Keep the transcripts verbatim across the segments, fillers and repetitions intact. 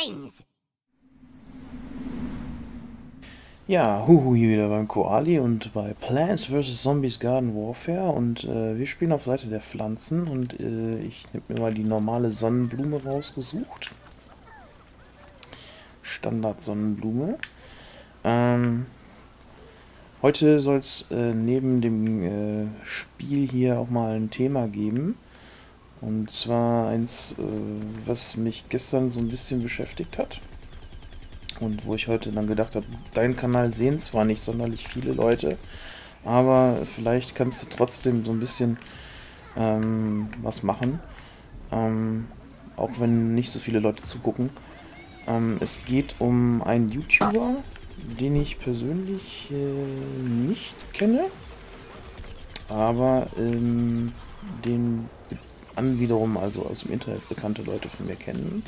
eins. Ja, Huhu hier wieder beim Koali und bei Plants versus. Zombies Garden Warfare und äh, wir spielen auf Seite der Pflanzen und äh, ich habe mir mal die normale Sonnenblume rausgesucht. Standard Sonnenblume. Ähm, heute soll es äh, neben dem äh, Spiel hier auch mal ein Thema geben. Und zwar eins, äh, was mich gestern so ein bisschen beschäftigt hat. Und wo ich heute dann gedacht habe, deinen Kanal sehen zwar nicht sonderlich viele Leute, aber vielleicht kannst du trotzdem so ein bisschen ähm, was machen, ähm, auch wenn nicht so viele Leute zugucken. Ähm, es geht um einen YouTuber, den ich persönlich äh, nicht kenne, aber ähm, den an wiederum also aus dem Internet bekannte Leute von mir kennen.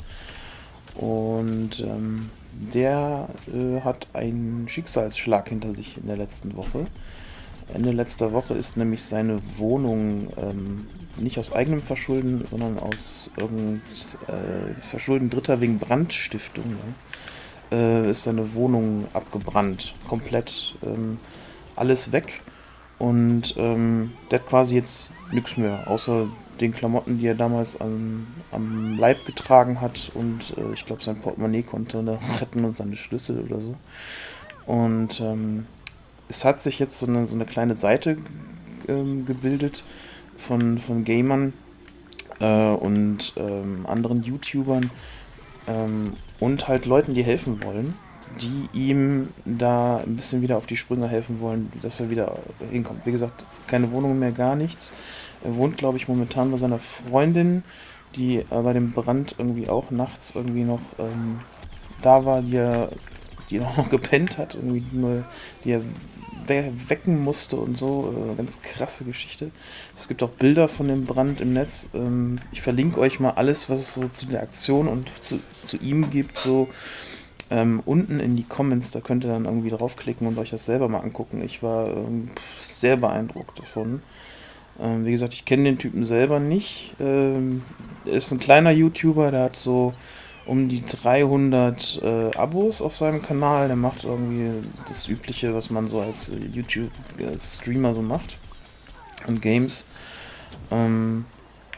Und ähm, der äh, hat einen Schicksalsschlag hinter sich in der letzten Woche. Ende letzter Woche ist nämlich seine Wohnung ähm, nicht aus eigenem Verschulden, sondern aus irgend äh, Verschulden Dritter wegen Brandstiftung. Ja, äh, ist seine Wohnung abgebrannt, komplett ähm, alles weg. Und ähm, der hat quasi jetzt nichts mehr, außer den Klamotten, die er damals am, am Leib getragen hat. Und äh, ich glaube, sein Portemonnaie konnte er retten und seine Schlüssel oder so. Und ähm, es hat sich jetzt so eine, so eine kleine Seite ähm, gebildet von, von Gamern äh, und ähm, anderen YouTubern ähm, und halt Leuten, die helfen wollen, die ihm da ein bisschen wieder auf die Sprünge helfen wollen, dass er wieder hinkommt. Wie gesagt, keine Wohnung mehr, gar nichts. Er wohnt, glaube ich, momentan bei seiner Freundin, die äh, bei dem Brand irgendwie auch nachts irgendwie noch ähm, da war, die er, die auch noch gepennt hat, irgendwie nur, die er we wecken musste und so. Äh, ganz krasse Geschichte. Es gibt auch Bilder von dem Brand im Netz. Ähm, ich verlinke euch mal alles, was es so zu der Aktion und zu, zu ihm gibt, so ähm, unten in die Comments. Da könnt ihr dann irgendwie draufklicken und euch das selber mal angucken. Ich war ähm, sehr beeindruckt davon. Ähm, wie gesagt, ich kenne den Typen selber nicht. Ähm, er ist ein kleiner YouTuber, der hat so um die dreihundert äh, Abos auf seinem Kanal. Der macht irgendwie das Übliche, was man so als äh, YouTube-Streamer so macht. Und Games. Ähm,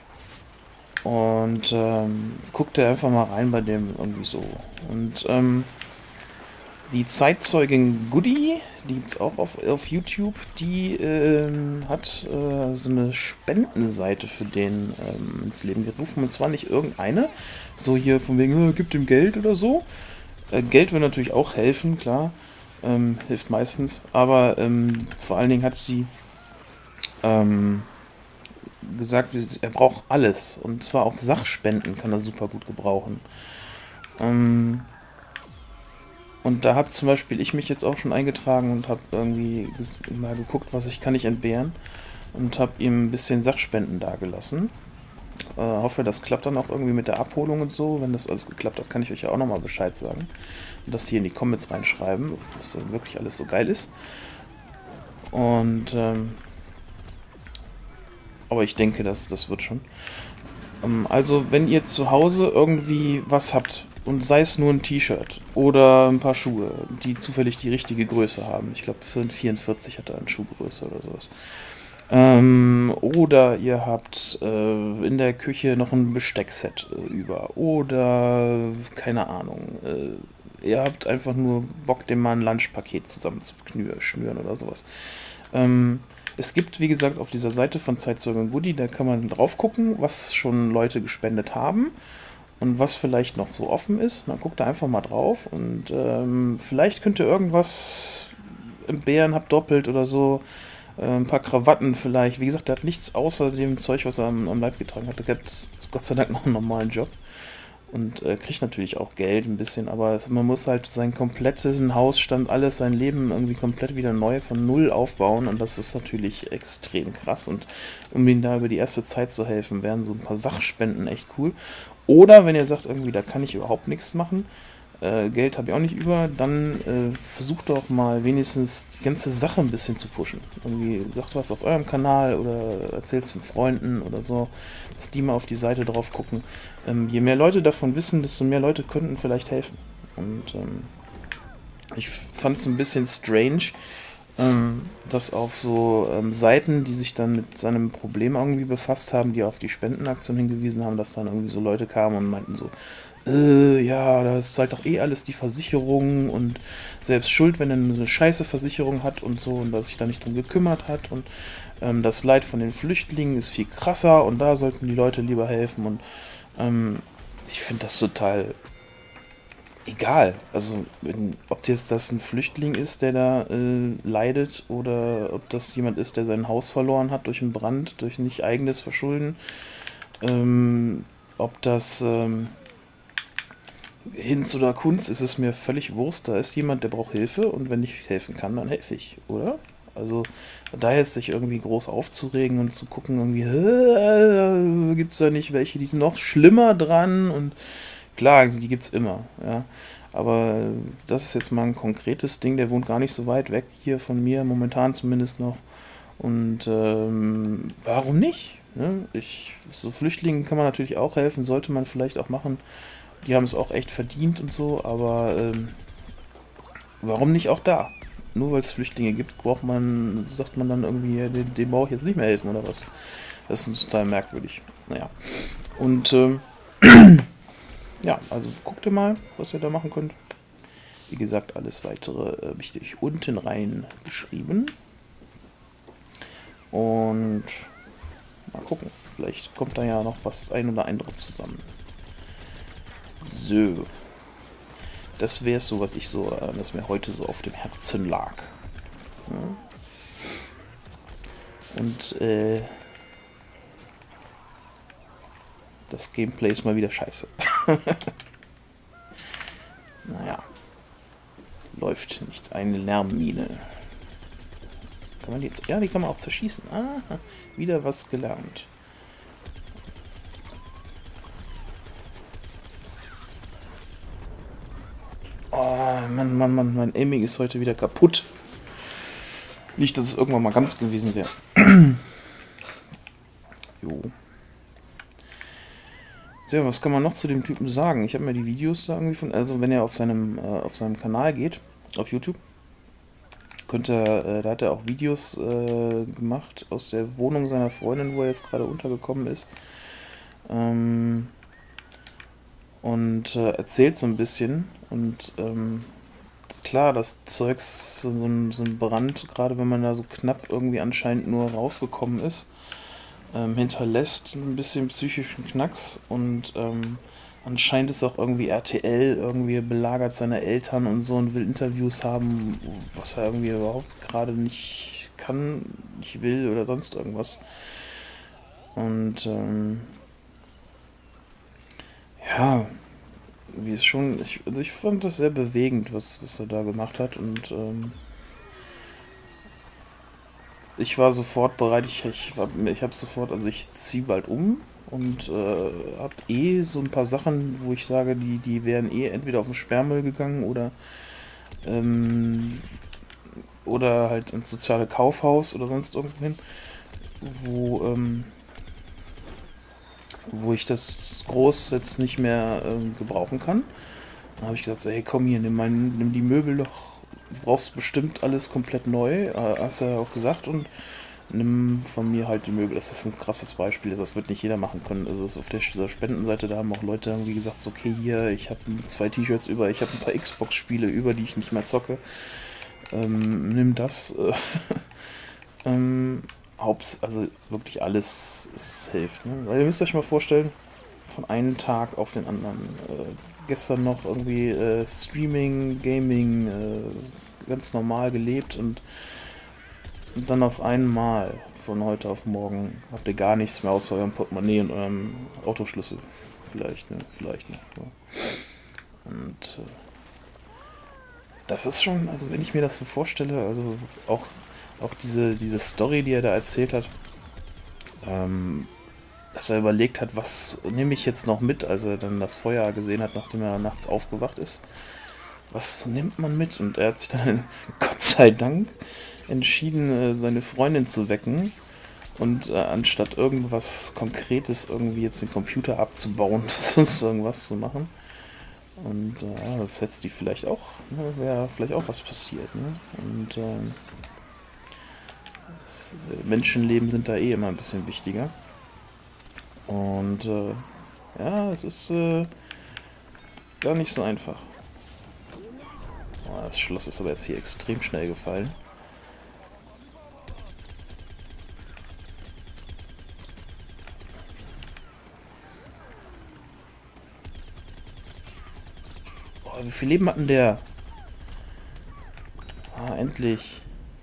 und ähm, guckt er einfach mal rein bei dem irgendwie so. Und ähm, die Zeitzeugin Goody, die gibt es auch auf, auf YouTube, die ähm, hat äh, so eine Spendenseite für den ähm, ins Leben gerufen. Und zwar nicht irgendeine, so hier von wegen, äh, gib ihm Geld oder so. Äh, Geld will natürlich auch helfen, klar, ähm, hilft meistens. Aber ähm, vor allen Dingen hat sie ähm, gesagt, er braucht alles. Und zwar auch Sachspenden kann er super gut gebrauchen. Ähm, Und da habe zum Beispiel ich mich jetzt auch schon eingetragen und habe irgendwie mal geguckt, was ich kann ich entbehren. Und habe ihm ein bisschen Sachspenden dagelassen. Äh, hoffe, das klappt dann auch irgendwie mit der Abholung und so. Wenn das alles geklappt hat, kann ich euch ja auch nochmal Bescheid sagen. Und das hier in die Comments reinschreiben, ob das dann wirklich alles so geil ist. Und, ähm, aber ich denke, das, das wird schon. Ähm, also, wenn ihr zu Hause irgendwie was habt, und sei es nur ein T-Shirt oder ein paar Schuhe, die zufällig die richtige Größe haben. Ich glaube, für ein vierundvierzig hat er eine Schuhgröße oder sowas. Ähm, oder ihr habt äh, in der Küche noch ein Besteckset äh, über. Oder, keine Ahnung, äh, ihr habt einfach nur Bock, dem mal ein Lunchpaket zusammen zu schnüren oder sowas. Ähm, es gibt, wie gesagt, auf dieser Seite von Zeitzeugen Woody, da kann man drauf gucken, was schon Leute gespendet haben. Und was vielleicht noch so offen ist, dann guckt da einfach mal drauf und ähm, vielleicht könnt ihr irgendwas entbehren, habt doppelt oder so, äh, ein paar Krawatten vielleicht. Wie gesagt, der hat nichts außer dem Zeug, was er am, am Leib getragen hat. Der hat Gott sei Dank noch einen normalen Job und äh, kriegt natürlich auch Geld ein bisschen, aber es, man muss halt seinen kompletten Hausstand, alles, sein Leben irgendwie komplett wieder neu von Null aufbauen und das ist natürlich extrem krass und um ihm da über die erste Zeit zu helfen, wären so ein paar Sachspenden echt cool. Oder wenn ihr sagt, irgendwie, da kann ich überhaupt nichts machen, äh, Geld habe ich auch nicht über, dann äh, versucht doch mal wenigstens die ganze Sache ein bisschen zu pushen. Irgendwie sagt was auf eurem Kanal oder erzählt es den Freunden oder so, dass die mal auf die Seite drauf gucken. Ähm, je mehr Leute davon wissen, desto mehr Leute könnten vielleicht helfen. Und ähm, ich fand es ein bisschen strange, ähm, dass auf so ähm, Seiten, die sich dann mit seinem Problem irgendwie befasst haben, die auf die Spendenaktion hingewiesen haben, dass dann irgendwie so Leute kamen und meinten so, äh, ja, das zahlt doch eh alles die Versicherung und selbst schuld, wenn er eine scheiße Versicherung hat und so und dass sich da nicht drum gekümmert hat und ähm, das Leid von den Flüchtlingen ist viel krasser und da sollten die Leute lieber helfen und ähm, ich finde das total egal. Also, wenn, ob jetzt das ein Flüchtling ist, der da äh, leidet, oder ob das jemand ist, der sein Haus verloren hat durch einen Brand, durch nicht eigenes Verschulden. Ähm, ob das ähm, Hinz oder Kunst ist, es mir völlig Wurst. Da ist jemand, der braucht Hilfe und wenn ich helfen kann, dann helfe ich, oder? Also, da jetzt sich irgendwie groß aufzuregen und zu gucken, irgendwie, äh, gibt es da nicht welche, die sind noch schlimmer dran und klar, die gibt's immer, ja. Aber das ist jetzt mal ein konkretes Ding, der wohnt gar nicht so weit weg hier von mir, momentan zumindest noch. Und ähm, warum nicht? Ne? Ich, so Flüchtlingen kann man natürlich auch helfen, sollte man vielleicht auch machen. Die haben es auch echt verdient und so, aber ähm, warum nicht auch da? Nur weil es Flüchtlinge gibt, braucht man, sagt man dann irgendwie, ja, dem, dem brauche ich jetzt nicht mehr helfen oder was? Das ist total merkwürdig. Naja. Und ähm, ja, also guckt ihr mal, was ihr da machen könnt. Wie gesagt, alles weitere äh, habe ich euch unten rein geschrieben. Und mal gucken, vielleicht kommt da ja noch was ein oder andere zusammen. So. Das wäre es so, was ich so, äh, was mir heute so auf dem Herzen lag. Ja. Und äh, das Gameplay ist mal wieder scheiße. Naja. Läuft nicht. Eine Lärmmine. Kann man die jetzt... Ja, die kann man auch zerschießen. Aha, wieder was gelernt. Oh, Mann, Mann, Mann, mein Aiming ist heute wieder kaputt. Nicht, dass es irgendwann mal ganz gewesen wäre. Jo. So, was kann man noch zu dem Typen sagen? Ich habe mir die Videos da irgendwie von... Also, wenn er auf seinem, äh, auf seinem Kanal geht, auf YouTube, könnte er, äh, da hat er auch Videos äh, gemacht aus der Wohnung seiner Freundin, wo er jetzt gerade untergekommen ist. Ähm, und äh, erzählt so ein bisschen. Und ähm, klar, das Zeugs, so ein, so ein Brand, gerade wenn man da so knapp irgendwie anscheinend nur rausgekommen ist, ähm, hinterlässt ein bisschen psychischen Knacks. Und ähm, anscheinend ist auch irgendwie R T L irgendwie belagert seine Eltern und so und will Interviews haben, was er irgendwie überhaupt gerade nicht kann, nicht will oder sonst irgendwas. Und ähm, ja, wie es schon, ich, also ich fand das sehr bewegend, was, was er da gemacht hat und ähm, ich war sofort bereit, ich, ich, ich habe sofort, also ich ziehe bald um und äh, habe eh so ein paar Sachen, wo ich sage, die, die wären eh entweder auf den Sperrmüll gegangen oder ähm, oder halt ins soziale Kaufhaus oder sonst irgendwo hin, wo ähm, wo ich das groß jetzt nicht mehr ähm, gebrauchen kann. Dann habe ich gesagt, so, hey komm hier, nimm, mein, nimm die Möbel doch, du brauchst bestimmt alles komplett neu, äh, hast du ja auch gesagt, und nimm von mir halt die Möbel. Das ist ein krasses Beispiel, das wird nicht jeder machen können. Also ist auf der Spendenseite, da haben auch Leute irgendwie gesagt, so, okay, hier, ich habe zwei T-Shirts über, ich habe ein paar Xbox-Spiele über, die ich nicht mehr zocke. Ähm, nimm das. ähm, Haupt, also wirklich alles es hilft. Ne? Weil ihr müsst euch mal vorstellen, von einem Tag auf den anderen. Äh, gestern noch irgendwie äh, Streaming, Gaming, äh, ganz normal gelebt und, und dann auf einmal von heute auf morgen habt ihr gar nichts mehr außer eurem Portemonnaie und eurem Autoschlüssel. Vielleicht, ne? Vielleicht nicht. Ja. Und äh, das ist schon, also wenn ich mir das so vorstelle, also auch Auch diese, diese Story, die er da erzählt hat, ähm, dass er überlegt hat, was nehme ich jetzt noch mit, als er dann das Feuer gesehen hat, nachdem er nachts aufgewacht ist. Was nimmt man mit? Und er hat sich dann, Gott sei Dank, entschieden, seine Freundin zu wecken. Und äh, anstatt irgendwas Konkretes irgendwie jetzt den Computer abzubauen oder sonst irgendwas zu machen. Und äh, das setzt die vielleicht auch, ne, wäre vielleicht auch was passiert. Ne? Und äh, Menschenleben sind da eh immer ein bisschen wichtiger. Und äh, ja, es ist äh, gar nicht so einfach. Oh, das Schloss ist aber jetzt hier extrem schnell gefallen. Oh, wie viel Leben hat denn der? Ah, endlich.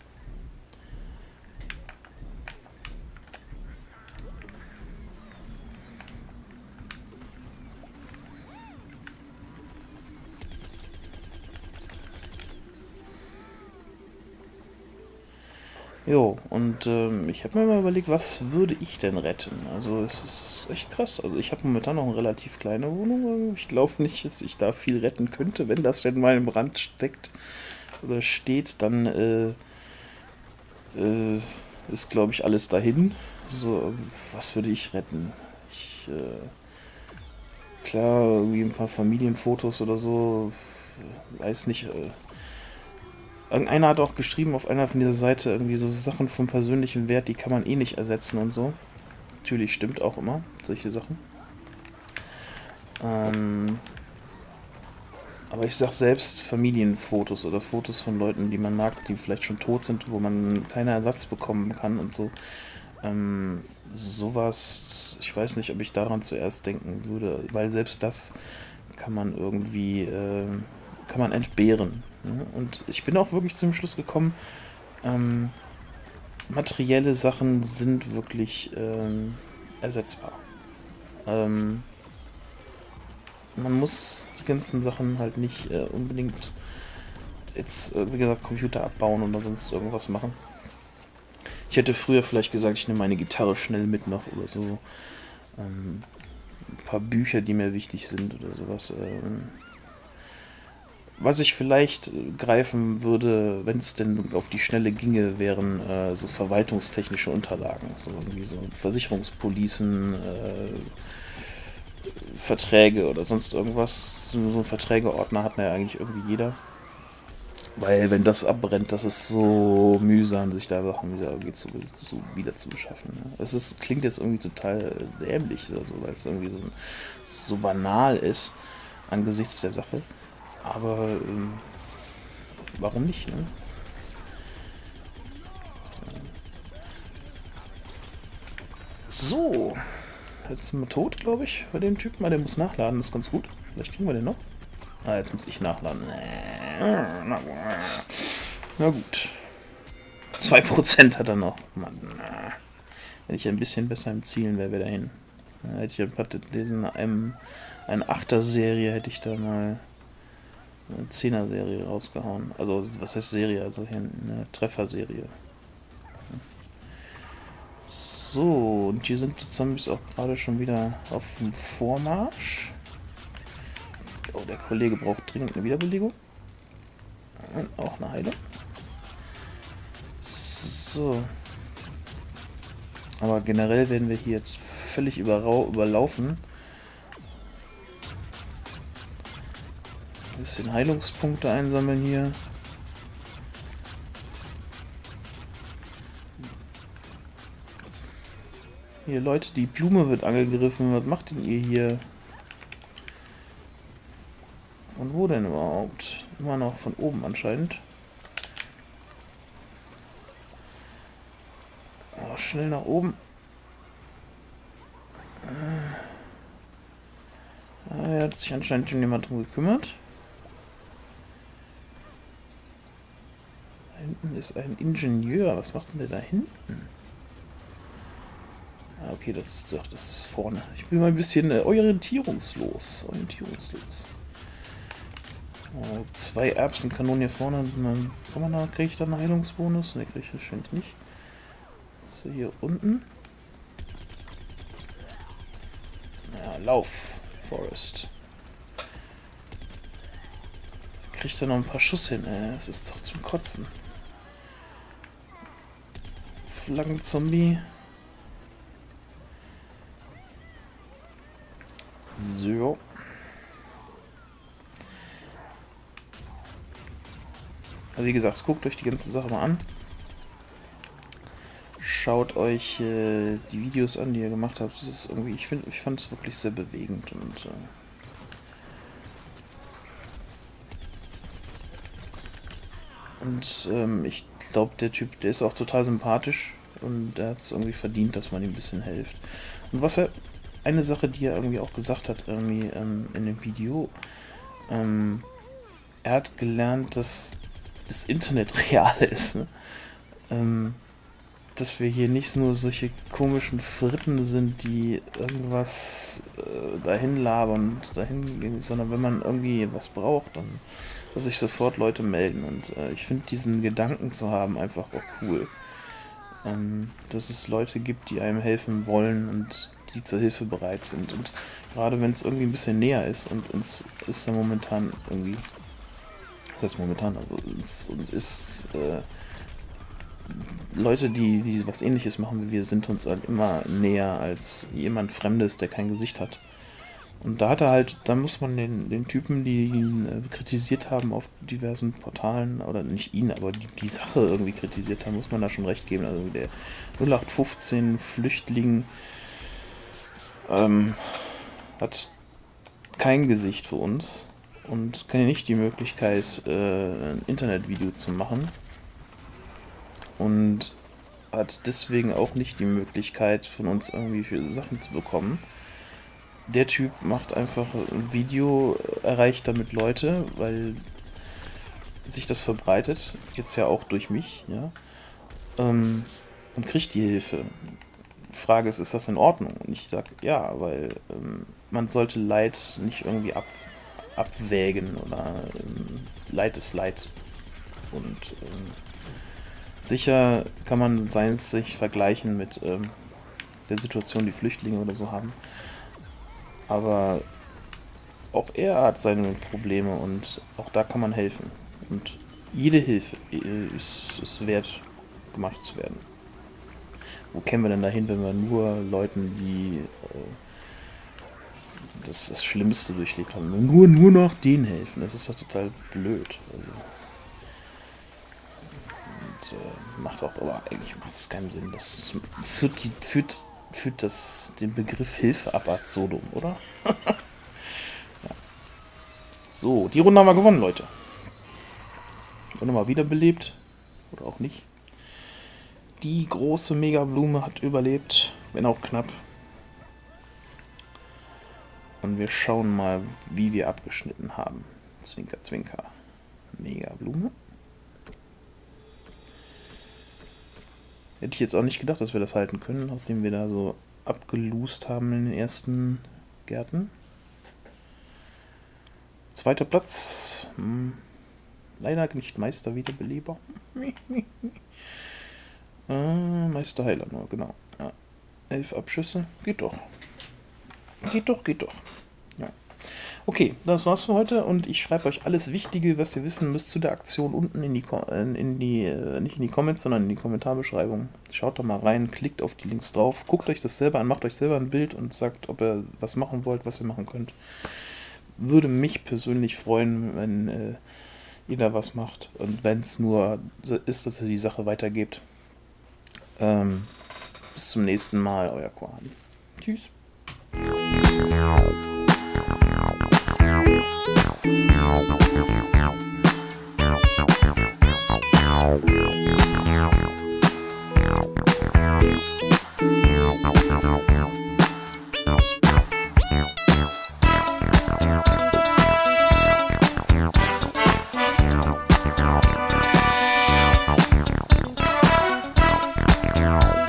Jo, und ähm, ich habe mir mal überlegt, was würde ich denn retten? Also es ist echt krass. Also ich habe momentan noch eine relativ kleine Wohnung. Ich glaube nicht, dass ich da viel retten könnte. Wenn das denn mal im Brand steckt oder steht, dann äh, äh, ist, glaube ich, alles dahin. So, was würde ich retten? Ich, äh, klar, irgendwie ein paar Familienfotos oder so. Weiß nicht. Äh, Irgendeiner hat auch geschrieben auf einer von dieser Seite irgendwie so Sachen vom persönlichen Wert, die kann man eh nicht ersetzen und so. Natürlich stimmt auch immer, solche Sachen. Ähm, aber ich sag selbst Familienfotos oder Fotos von Leuten, die man mag, die vielleicht schon tot sind, wo man keinen Ersatz bekommen kann und so. Ähm, sowas, ich weiß nicht, ob ich daran zuerst denken würde, weil selbst das kann man irgendwie, äh, kann man entbehren. Ne? Und ich bin auch wirklich zum Schluss gekommen, ähm, materielle Sachen sind wirklich ähm, ersetzbar. Ähm, man muss die ganzen Sachen halt nicht äh, unbedingt jetzt, äh, wie gesagt, Computer abbauen oder sonst irgendwas machen. Ich hätte früher vielleicht gesagt, ich nehme meine Gitarre schnell mit noch oder so. Ähm, ein paar Bücher, die mir wichtig sind oder sowas. Ähm, was ich vielleicht greifen würde, wenn es denn auf die Schnelle ginge, wären äh, so verwaltungstechnische Unterlagen. So irgendwie so Versicherungspolicen, äh, Verträge oder sonst irgendwas. So einen Verträgeordner hat man ja eigentlich irgendwie jeder. Weil wenn das abbrennt, das ist so mühsam, sich da Sachen wieder, zu, zu, wieder zu beschaffen. Ne? Es ist, klingt jetzt irgendwie total dämlich oder so, weil es irgendwie so, so banal ist angesichts der Sache. Aber ähm, warum nicht, ne? So. Jetzt sind wir tot, glaube ich, bei dem Typen. Der muss nachladen, das ist ganz gut. Vielleicht kriegen wir den noch. Ah, jetzt muss ich nachladen. Na gut. zwei Prozent hat er noch. Mann. Wenn ich ein bisschen besser im Zielen wäre, wäre dahin. Da hätte ich ein paar lesen. Einem, eine Achter-Serie hätte ich da mal eine Zehner-Serie rausgehauen. Also, was heißt Serie? Also hier eine Treffer-Serie. So, und hier sind die Zombies auch gerade schon wieder auf dem Vormarsch. Oh, der Kollege braucht dringend eine Wiederbelebung. Und auch eine Heilung. So. Aber generell werden wir hier jetzt völlig überlaufen. Ein bisschen Heilungspunkte einsammeln hier. Hier, Leute, die Blume wird angegriffen. Was macht denn ihr hier? Von wo denn überhaupt? Immer noch von oben anscheinend. Oh, schnell nach oben. Ah, er hat sich anscheinend schon jemand drum gekümmert. Da hinten ist ein Ingenieur. Was macht denn der da hinten? Ah, okay, das ist doch, das ist vorne. Ich bin mal ein bisschen äh, orientierungslos. Orientierungslos. Oh, zwei Erbsenkanonen hier vorne. Dann kann man da, kriege ich da einen Heilungsbonus? Ne, kriege ich wahrscheinlich nicht. So, hier unten. Ja, lauf, Forest. Kriegt er noch ein paar Schuss hin, ey. Das ist doch zum Kotzen. Flaggenzombie. So. Also wie gesagt, guckt euch die ganze Sache mal an. Schaut euch äh, die Videos an, die ihr gemacht habt. Das ist irgendwie, ich finde, ich fand es wirklich sehr bewegend und äh, und ähm, ich glaube, der Typ, der ist auch total sympathisch und der hat es irgendwie verdient, dass man ihm ein bisschen hilft. Und was er, eine Sache, die er irgendwie auch gesagt hat, irgendwie ähm, in dem Video, ähm, er hat gelernt, dass das Internet real ist, ne? ähm, dass wir hier nicht nur solche komischen Fritten sind, die irgendwas äh, dahin labern und dahin gehen, sondern wenn man irgendwie was braucht, dann dass sich sofort Leute melden. Und äh, ich finde diesen Gedanken zu haben einfach auch cool. Ähm, dass es Leute gibt, die einem helfen wollen und die zur Hilfe bereit sind. Und gerade wenn es irgendwie ein bisschen näher ist und uns ist ja momentan irgendwie, das heißt momentan, also uns, uns ist äh, Leute, die, die was Ähnliches machen wie wir, sind uns halt immer näher als jemand Fremdes, der kein Gesicht hat. Und da hat er halt, da muss man den, den Typen, die ihn äh, kritisiert haben auf diversen Portalen, oder nicht ihn, aber die, die Sache irgendwie kritisiert haben, muss man da schon recht geben. Also der null acht fünfzehn Flüchtling ähm, hat kein Gesicht für uns und kann nicht die Möglichkeit, äh, ein Internetvideo zu machen. Und hat deswegen auch nicht die Möglichkeit, von uns irgendwie für Sachen zu bekommen. Der Typ macht einfach ein Video, erreicht damit Leute, weil sich das verbreitet, jetzt ja auch durch mich, ja, ähm, und kriegt die Hilfe. Die Frage ist, ist das in Ordnung? Und ich sage, ja, weil ähm, man sollte Leid nicht irgendwie ab, abwägen oder ähm, Leid ist Leid. Und ähm, sicher kann man seins sich vergleichen mit ähm, der Situation, die Flüchtlinge oder so haben. Aber auch er hat seine Probleme und auch da kann man helfen. Und jede Hilfe ist, ist wert, gemacht zu werden. Wo kämen wir denn dahin, wenn wir nur Leuten, die äh, das, das Schlimmste durchlebt haben, nur, nur noch denen helfen? Das ist doch total blöd. Also, und, äh, macht auch, aber eigentlich macht das keinen Sinn. Das führt, die, führt, führt das, den Begriff Hilfe ab ad absurdum, oder? Ja. So, die Runde haben wir gewonnen, Leute. Und nochmal wiederbelebt. Oder auch nicht. Die große Megablume hat überlebt, wenn auch knapp. Und wir schauen mal, wie wir abgeschnitten haben. Zwinker, zwinker. Megablume. Hätte ich jetzt auch nicht gedacht, dass wir das halten können, nachdem wir da so abgeloost haben in den ersten Gärten. Zweiter Platz. Hm. Leider nicht Meister Wiederbeleber. äh, Meister Heiler nur, genau. Ja. Elf Abschüsse. Geht doch. Geht doch, geht doch. Ja. Okay, das war's für heute und ich schreibe euch alles Wichtige, was ihr wissen müsst zu der Aktion unten in die, in die äh, nicht in die Comments, sondern in die Kommentarbeschreibung. Schaut da mal rein, klickt auf die Links drauf, guckt euch das selber an, macht euch selber ein Bild und sagt, ob ihr was machen wollt, was ihr machen könnt. Würde mich persönlich freuen, wenn äh, ihr da was macht und wenn es nur ist, dass ihr die Sache weitergebt. Ähm, bis zum nächsten Mal, euer Kohan. Tschüss. Wow.